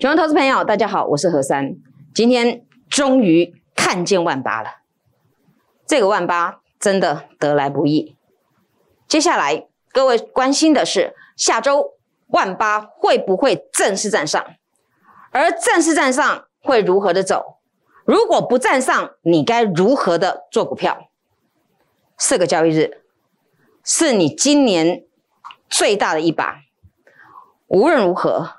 全国投资朋友，大家好，我是何珊。今天终于看见万八了，这个万八真的得来不易。接下来各位关心的是，下周万八会不会正式站上？而正式站上会如何的走？如果不站上，你该如何的做股票？4个交易日是你今年最大的一把，无论如何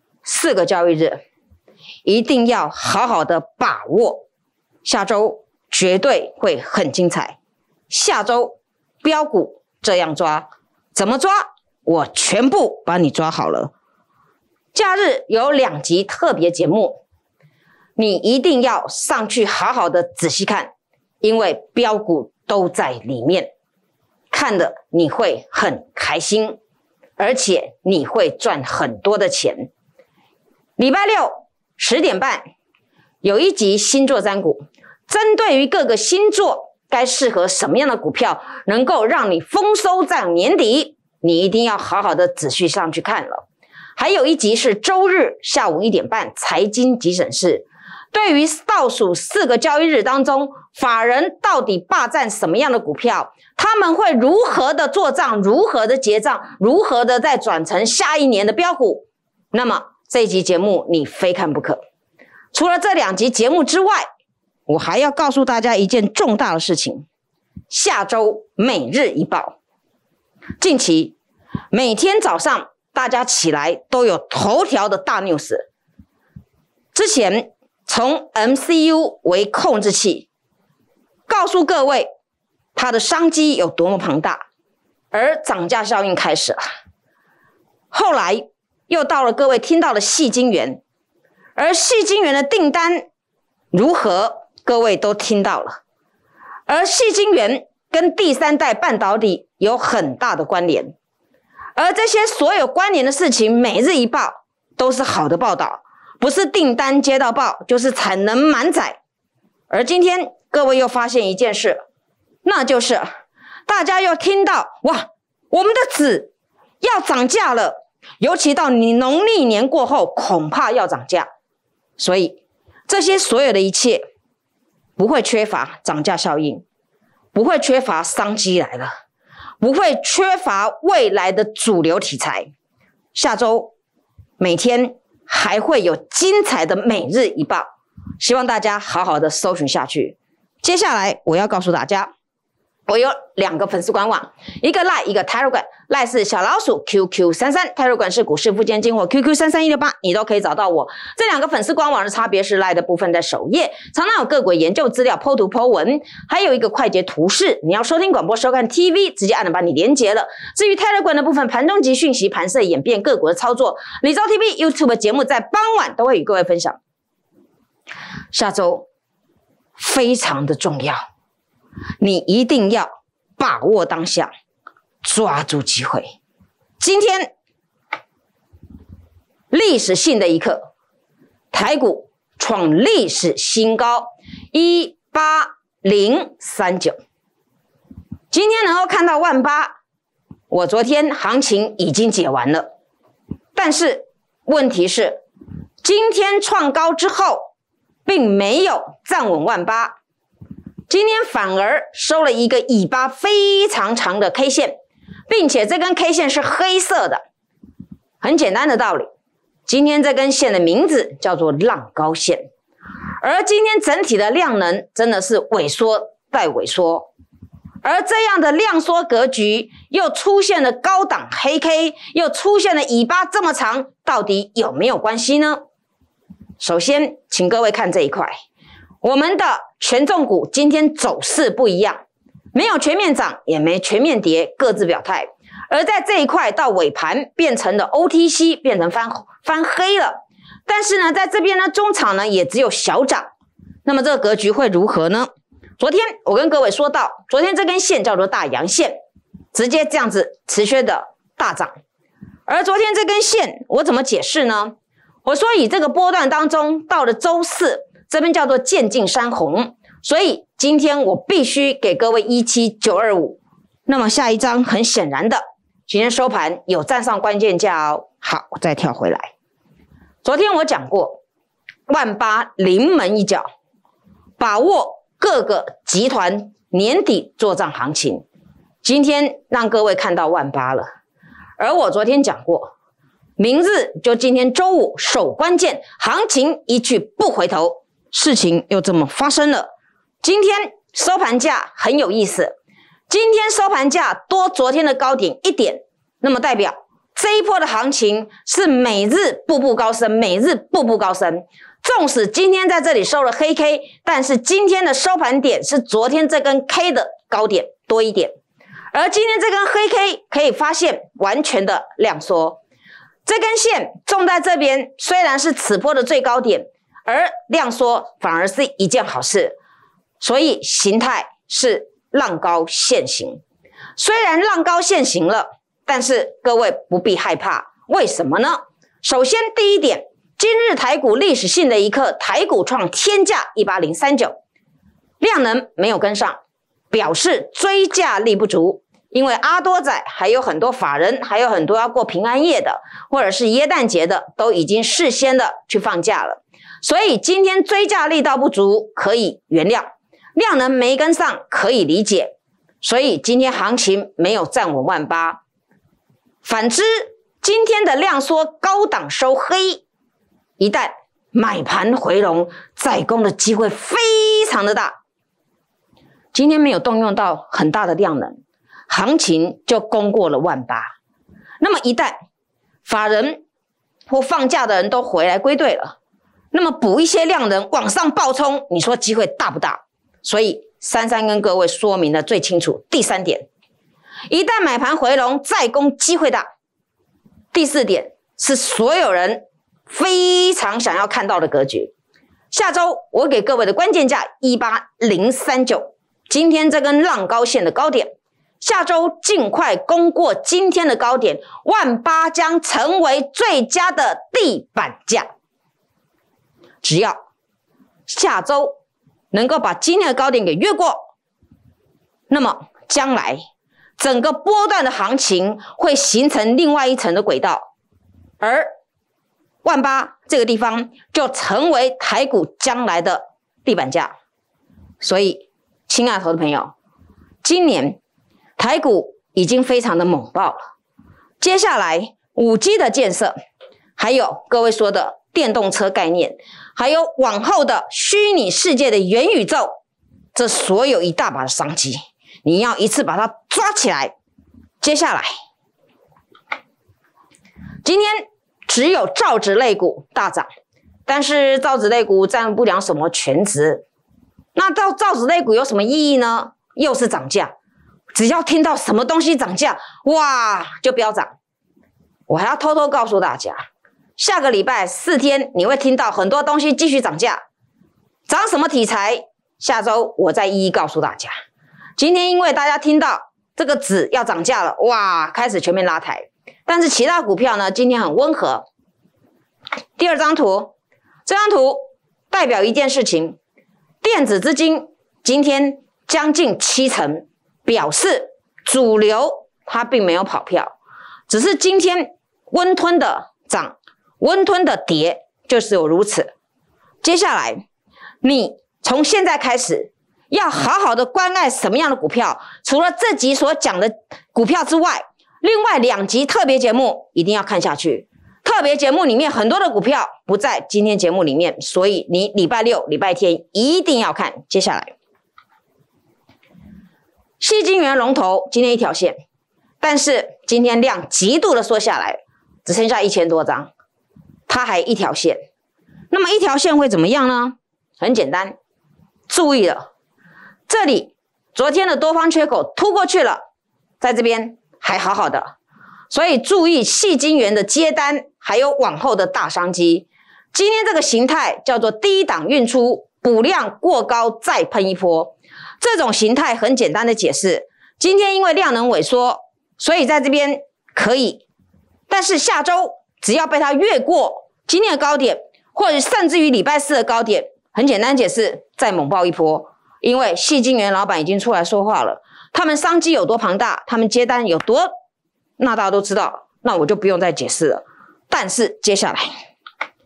，4个交易日一定要好好的把握，下周绝对会很精彩。下周标股这样抓，怎么抓？我全部把你抓好了。假日有2集特别节目，你一定要上去好好的仔细看，因为标股都在里面，看了你会很开心，而且你会赚很多的钱。礼拜六10点半有一集星座占股，针对于各个星座该适合什么样的股票能够让你丰收在年底，你一定要好好的仔细上去看了。还有一集是周日下午1点半财经急诊室，对于倒数4个交易日当中，法人到底霸占什么样的股票，他们会如何的做账，如何的结账，如何的再转成下一年的标股。那么这一集节目你非看不可。除了这2集节目之外，我还要告诉大家一件重大的事情，下周每日一报。近期每天早上大家起来都有头条的大 news。 之前从 MCU 为控制器，告诉各位它的商机有多么庞大，而涨价效应开始了。后来又到了各位听到的矽晶圆，而矽晶圆的订单如何，各位都听到了。而矽晶圆跟第3代半导体有很大的关联，而这些所有关联的事情，每日一报都是好的报道，不是订单接到报，就是产能满载。而今天各位又发现一件事，那就是大家又听到，哇，我们的纸要涨价了，尤其到你农历年过后，恐怕要涨价。所以这些所有的一切不会缺乏涨价效应，不会缺乏商机来了，不会缺乏未来的主流题材。下周每天还会有精彩的每日一报，希望大家好好的搜寻下去。接下来我要告诉大家，我有2个粉丝官网，一个 LINE 一个 Telegram。LINE 是小老鼠 QQ33， Telegram 是股市富坚金或 QQ33168， 你都可以找到我。这2个粉丝官网的差别是 LINE 的部分在首页，常常有个股研究资料 po 图 po 文，还有一个快捷图示，你要收听广播收看 TV 直接按了把你连结了。至于 Telegram 的部分，盘中及讯息、盘势演变、个股的操作，李昭 TV YouTube 节目在傍晚都会与各位分享。下周非常的重要，你一定要把握当下，抓住机会。今天历史性的一刻，台股创历史新高18039。今天能够看到万八，我昨天行情已经解完了，但是问题是今天创高之后并没有站稳万八，今天反而收了一个尾巴非常长的 K 线，并且这根 K 线是黑色的。很简单的道理，今天这根线的名字叫做浪高线，而今天整体的量能真的是萎缩再萎缩，而这样的量缩格局又出现了高档黑 K， 又出现了尾巴这么长，到底有没有关系呢？首先请各位看这一块，我们的权重股今天走势不一样，没有全面涨也没全面跌，各自表态。而在这一块到尾盘变成了 OTC， 变成翻黑了。但是呢，在这边呢，中场呢也只有小涨。那么这个格局会如何呢？昨天我跟各位说到，昨天这根线叫做大阳线，直接这样子持续的大涨。而昨天这根线我怎么解释呢？我说以这个波段当中，到了周四这边叫做渐进山红，所以今天我必须给各位17925。那么下一张很显然的，今天收盘有站上关键价哦。好，我再跳回来， 昨天我讲过，18000临门一脚，把握各个集团年底作账行情。今天让各位看到18000了，而我昨天讲过，明日就今天周五守关键，行情一去不回头，事情又这么发生了。今天收盘价很有意思，今天收盘价多昨天的高点1点，那么代表这一波的行情是每日步步高升，每日步步高升。纵使今天在这里收了黑 K， 但是今天的收盘点是昨天这根 K 的高点多1点，而今天这根黑 K 可以发现完全的量缩，这根线种在这边，虽然是此波的最高点，而量缩反而是一件好事，所以形态是浪高现形。虽然浪高现形了，但是各位不必害怕，为什么呢？首先第一点，今日台股历史性的一刻，台股创天价18039，量能没有跟上，表示追价力不足。因为阿多仔还有很多法人，还有很多要过平安夜的，或者是耶诞节的，都已经事先的去放假了，所以今天追价力道不足可以原谅，量能没跟上可以理解，所以今天行情没有站稳18000。反之，今天的量缩高档收黑，一旦买盘回笼再攻的机会非常的大。今天没有动用到很大的量能，行情就攻过了18000。那么一旦法人或放假的人都回来归队了，那么补一些量能往上暴冲，你说机会大不大？所以33跟各位说明的最清楚。第3点，一旦买盘回笼再攻机会大。第4点是所有人非常想要看到的格局。下周我给各位的关键价18039，今天这根浪高线的高点，下周尽快攻过今天的高点，18000将成为最佳的地板价。只要下周能够把今天的高点给越过，那么将来整个波段的行情会形成另外一层的轨道，而18000这个地方就成为台股将来的地板价。所以亲爱的投资朋友，今年台股已经非常的猛爆了，接下来 5G 的建设，还有各位说的电动车概念，还有往后的虚拟世界的元宇宙，这所有一大把的商机，你要一次把它抓起来。接下来今天只有造纸类股大涨，但是造纸类股占不了什么全值。那造纸类股有什么意义呢？又是涨价，只要听到什么东西涨价，哇就飙涨。我还要偷偷告诉大家，下个礼拜4天你会听到很多东西继续涨价，涨什么题材，下周我再一一告诉大家。今天因为大家听到这个纸要涨价了，哇开始全面拉抬，但是其他股票呢今天很温和。第2张图，这张图代表一件事情，电子资金今天将近70%，表示主流它并没有跑票，只是今天温吞的涨，温吞的跌，就是有如此。接下来你从现在开始要好好的关爱什么样的股票，除了这集所讲的股票之外，另外2集特别节目一定要看下去。特别节目里面很多的股票不在今天节目里面，所以你礼拜六、礼拜天一定要看。接下来矽晶圆龙头今天一条线，但是今天量极度的缩下来，只剩下1000多张，它还一条线。那么一条线会怎么样呢？很简单，注意了，这里昨天的多方缺口突过去了，在这边还好好的，所以注意矽晶圆的接单，还有往后的大商机。今天这个形态叫做低档运出，补量过高再喷一波。这种形态很简单的解释，今天因为量能萎缩，所以在这边可以，但是下周只要被它越过今天的高点，或者甚至于礼拜4的高点，很简单解释，再猛爆一波。因为矽晶圆老板已经出来说话了，他们商机有多庞大，他们接单有多，那大家都知道，那我就不用再解释了。但是接下来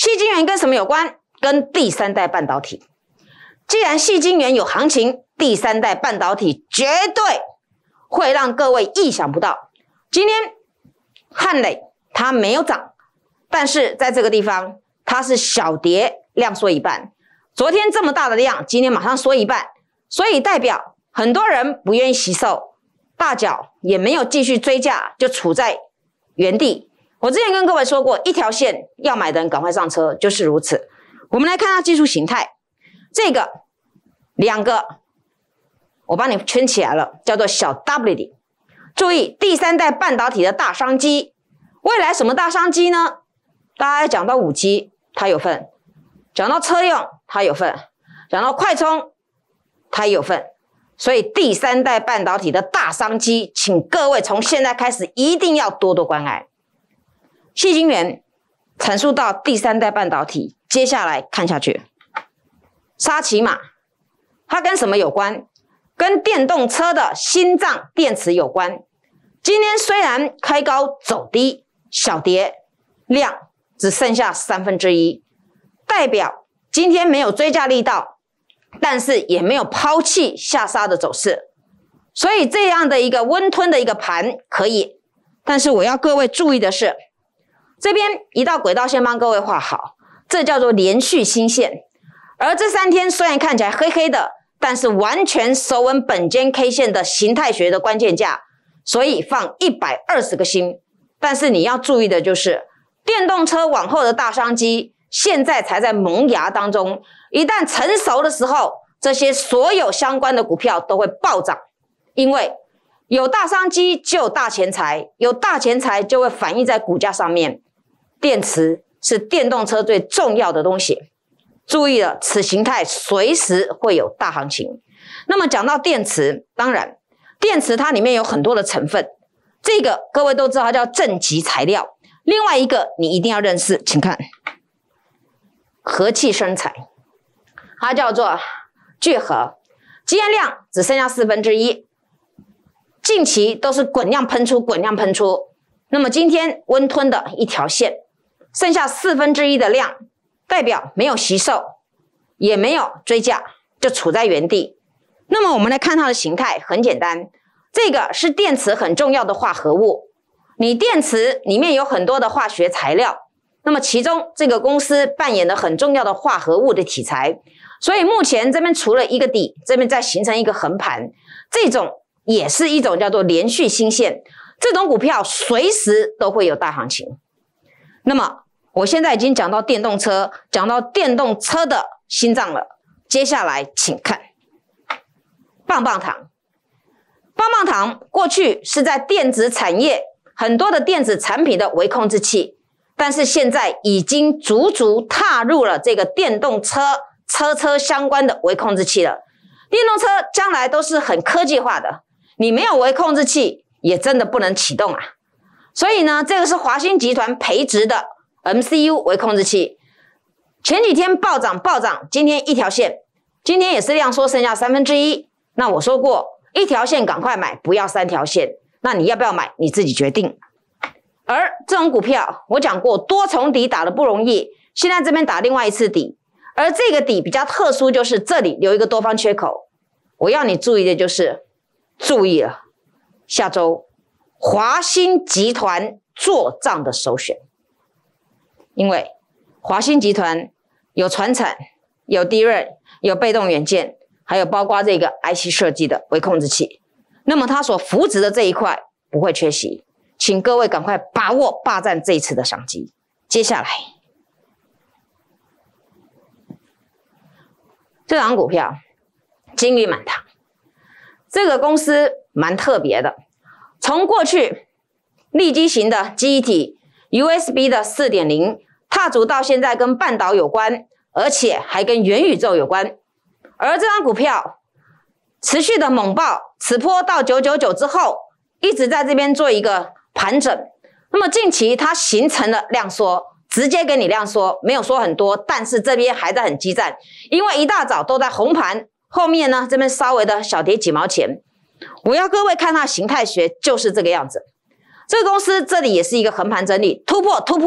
矽晶圆跟什么有关？跟第三代半导体。既然矽晶圆有行情，第三代半导体绝对会让各位意想不到。今天汉磊它没有涨，但是在这个地方它是小跌，量缩一半。昨天这么大的量，今天马上缩一半，所以代表很多人不愿意惜售，大脚也没有继续追价，就处在原地。我之前跟各位说过，一条线要买的人赶快上车，就是如此。我们来看它技术形态，这个两个我帮你圈起来了，叫做小 W 底。注意，第三代半导体的大商机，未来什么大商机呢？大家讲到5G， 它有份；讲到车用，它有份；讲到快充，它也有份。所以第三代半导体的大商机，请各位从现在开始一定要多多关爱。矽晶圆阐述到第三代半导体，接下来看下去，沙琪玛它跟什么有关？跟电动车的心脏电池有关。今天虽然开高走低，小跌，量只剩下1/3，代表今天没有追价力道，但是也没有抛弃下杀的走势，所以这样的一个温吞的一个盘可以。但是我要各位注意的是，这边一道轨道线帮各位画好，这叫做连续新线。而这3天虽然看起来黑黑的，但是完全守稳本间 K 线的形态学的关键价，所以放120个星。但是你要注意的就是，电动车往后的大商机现在才在萌芽当中，一旦成熟的时候，这些所有相关的股票都会暴涨，因为有大商机就有大钱财，有大钱财就会反映在股价上面。电池是电动车最重要的东西，注意了，此形态随时会有大行情。那么讲到电池，当然电池它里面有很多的成分，这个各位都知道它叫正极材料。另外一个你一定要认识，请看和气生财，它叫做聚合，今天量只剩下1/4，近期都是滚量喷出，滚量喷出。那么今天温吞的一条线，剩下1/4的量，代表没有惜售，也没有追价，就处在原地。那么我们来看它的形态，很简单，这个是电池很重要的化合物。你电池里面有很多的化学材料，那么其中这个公司扮演了很重要的化合物的题材，所以目前这边除了一个底，这边再形成一个横盘，这种也是一种叫做连续新线，这种股票随时都会有大行情。那么我现在已经讲到电动车，讲到电动车的心脏了，接下来请看棒棒糖。棒棒糖过去是在电子产业很多的电子产品的微控制器，但是现在已经足足踏入了这个电动车车相关的微控制器了。电动车将来都是很科技化的，你没有微控制器也真的不能启动啊。所以呢，这个是华新集团培植的 MCU 微控制器，前几天暴涨，今天一条线，今天也是量缩剩下1/3。那我说过，一条线赶快买，不要3条线。那你要不要买，你自己决定。而这种股票，我讲过，多重底打得不容易，现在这边打另外一次底，而这个底比较特殊，就是这里留一个多方缺口。我要你注意的就是，注意了，下周华新集团做账的首选，因为华新集团有传产，有DRAM，有被动元件，还有包括这个 IC 设计的微控制器，那么它所扶植的这一块不会缺席，请各位赶快把握霸占这一次的商机。接下来这档股票金玉满堂，这个公司蛮特别的，从过去立基型的记忆体 USB 的 4.0 踏足到现在跟半导有关，而且还跟元宇宙有关。而这张股票持续的猛爆，此波到999之后，一直在这边做一个盘整。那么近期它形成了量缩，直接给你量缩，没有说很多，但是这边还在很激战，因为一大早都在红盘，后面呢这边稍微的小跌几毛钱。我要各位看它形态学，就是这个样子。这个公司这里也是一个横盘整理，突破，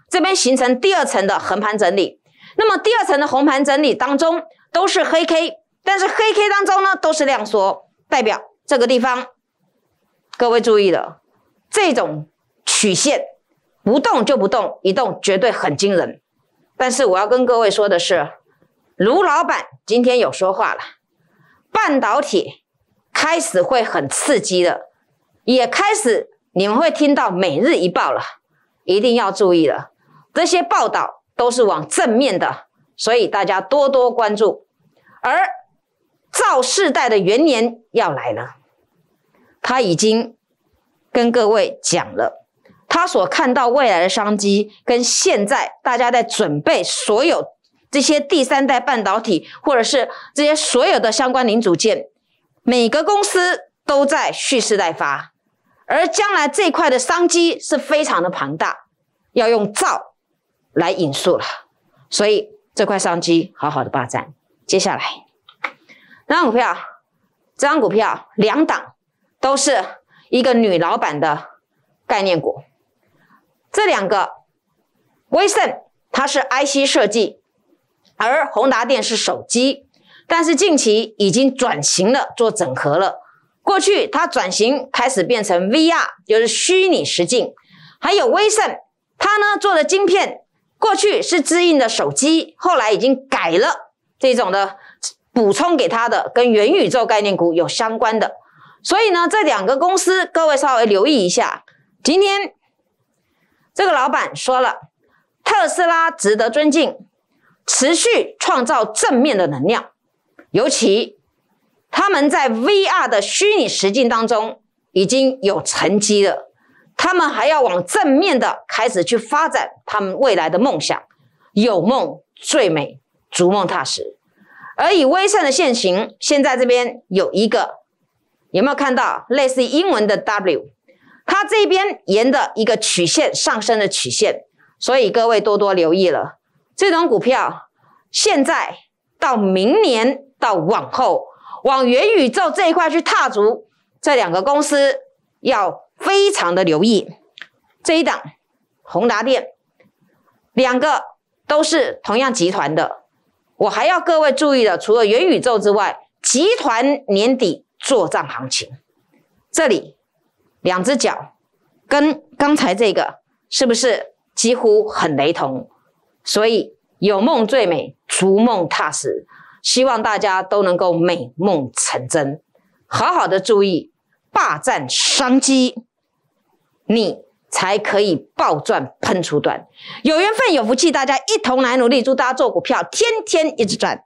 这边形成第二层的横盘整理。那么第二层的红盘整理当中都是黑 K， 但是黑 K 当中呢都是量缩，代表这个地方各位注意了，这种曲线不动就不动，一动绝对很惊人。但是我要跟各位说的是，卢老板今天有说话了，半导体开始会很刺激了，也开始你们会听到每日一报了，一定要注意了，这些报道都是往正面的，所以大家多多关注。而造世代的元年要来了，他已经跟各位讲了，他所看到未来的商机跟现在大家在准备所有这些第三代半导体或者是这些所有的相关零组件，每个公司都在蓄势待发，而将来这块的商机是非常的庞大，要用兆来引述了，所以这块商机好好的霸占。接下来这张股票两档都是一个女老板的概念股，这两个威盛它是 IC 设计，而宏达电是手机，但是近期已经转型了，做整合了。过去它转型开始变成 VR， 就是虚拟实境，还有威盛它呢做的晶片，过去是支印的手机，后来已经改了这种的补充给它的跟元宇宙概念股有相关的。所以呢这两个公司各位稍微留意一下。今天这个老板说了，特斯拉值得尊敬，持续创造正面的能量，尤其他们在 VR 的虚拟实境当中已经有成绩了，他们还要往正面的开始去发展他们未来的梦想，有梦最美，逐梦踏实。而以威盛的现形，现在这边有一个，有没有看到类似英文的 W， 它这边沿的一个曲线上升的曲线，所以各位多多留意了，这种股票现在到明年到往后往元宇宙这一块去踏足，这两个公司要非常的留意。这一档宏达电，两个都是同样集团的，我还要各位注意的，除了元宇宙之外，集团年底作账行情，这里两只脚跟刚才这个是不是几乎很雷同？所以有梦最美，逐梦踏实，希望大家都能够美梦成真，好好的注意霸占商机，你才可以暴赚喷出段。有缘分有福气，大家一同来努力，祝大家做股票天天一直赚。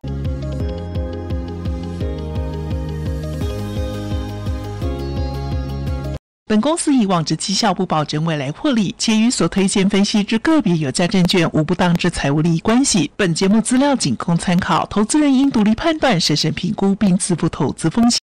本公司以往之绩效不保证未来获利，且与所推荐分析之个别有价证券无不当之财务利益关系。本节目资料仅供参考，投资人应独立判断、审慎评估并自负投资风险。